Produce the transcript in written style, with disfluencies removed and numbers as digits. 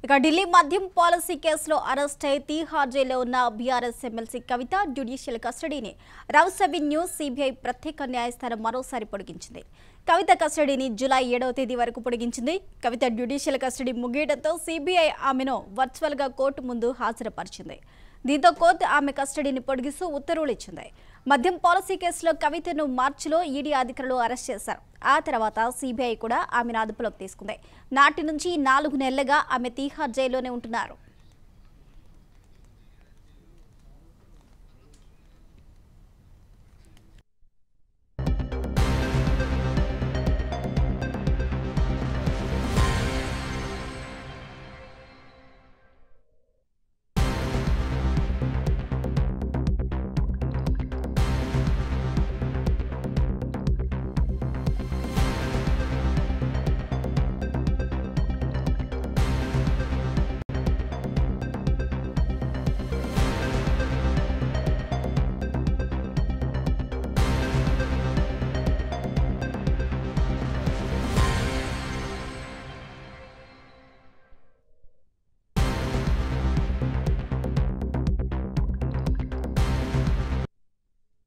ఇక ఢిల్లీ మద్యం పాలసీ కేసులో అరెస్ట్ అయి తీహార్ జైల్లో ఉన్న బీఆర్ఎస్ ఎమ్మెల్సీ కవిత జ్యుడిషియల్ కస్టడీని రౌసవి న్యూస్ సిబిఐ ప్రత్యేక న్యాయస్థానం మరోసారి పొడిగించింది. కవిత కస్టడీని జూలై 7వ తేదీ వరకు పొడిగించింది. కవిత జ్యుడిషియల్ కస్టడీ ముగియడంతో సిబిఐ ఆమెను వర్చువల్గా కోర్టు ముందు హాజరుపరిచింది. దీంతో కోర్టు ఆమె కస్టడీని పొడిగిస్తూ ఉత్తర్వులు ఇచ్చింది. మద్యం పాలసీ కేసులో కవితను మార్చిలో ఈడీ అధికారులు అరెస్ట్ చేశారు. ఆ తర్వాత సిబిఐ కూడా ఆమెను అదుపులోకి తీసుకుంది. నాటి నుంచి 4 నెలలుగా ఆమె తీహార్ జైల్లోనే ఉంటున్నారు.